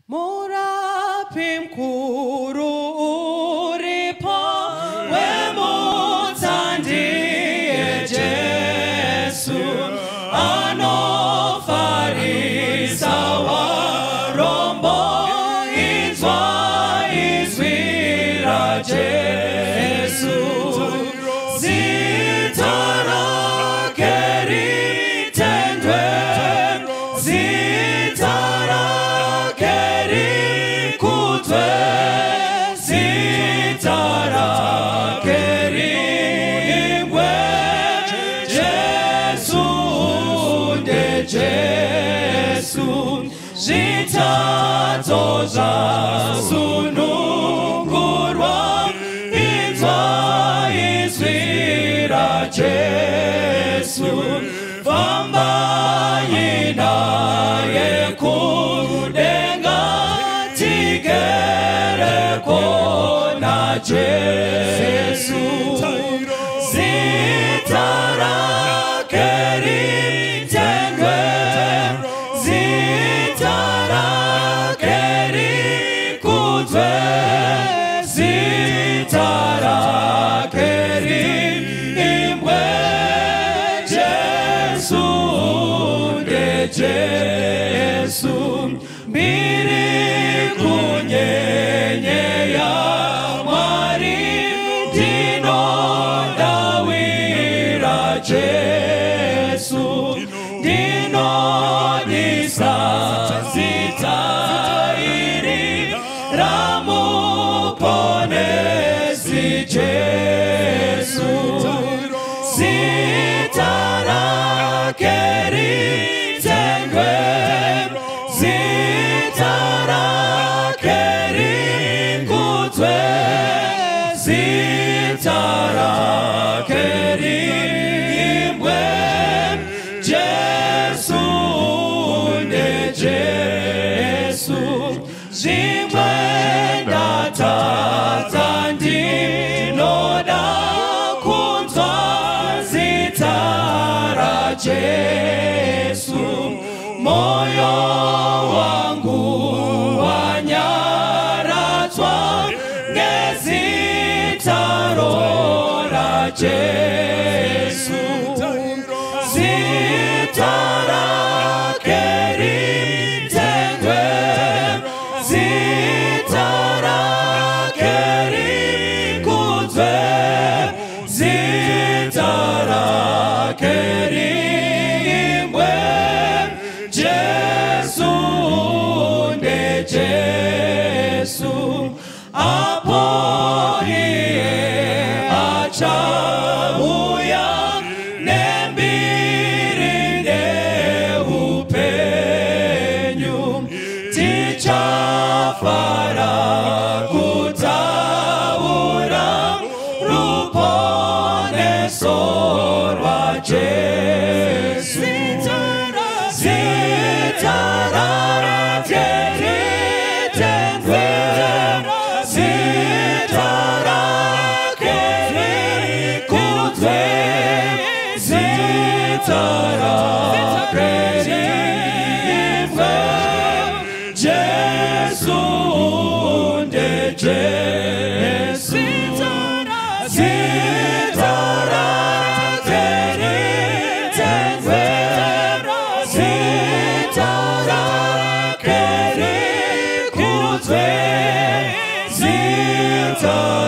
Murapi mkuru uripo wemutandie Jesu anofarisa warombo izwa izwira Jesu zitara keri tendwe zitara keri kutwe zitara keri imwe Jesu nde Jesu zitazo zasunungurwa izwa izwira Jesu famba yinaye kudenga tigere kona Jesu zitara keri tengwe zitara keri kutwe zitara keri imwe Jesu nde Jesu mbiri kunyenye ya mwari dino dawira Jesu dino disazitairi ramuponesi Jesu zitara keri tengwe zitara keri kutwe zitara keri imwe Jesu nde Jesu zimwe ndatatandinoda kunzwa zitara Jesu moyo wangu wanyaratswa ngezitarora Jesu zitara keri tengwe zitara keri kutwe zitara keri imwe Jesu nde Jesu apohiye achauya nembirinde upenyu tichafara kutaura ruponeso rwa Jesu zitara keri tengwe zitara keri kutwe zitara keri imwe Jesu nde Jesu zitara keri tengwe zitara keri kutwe zitara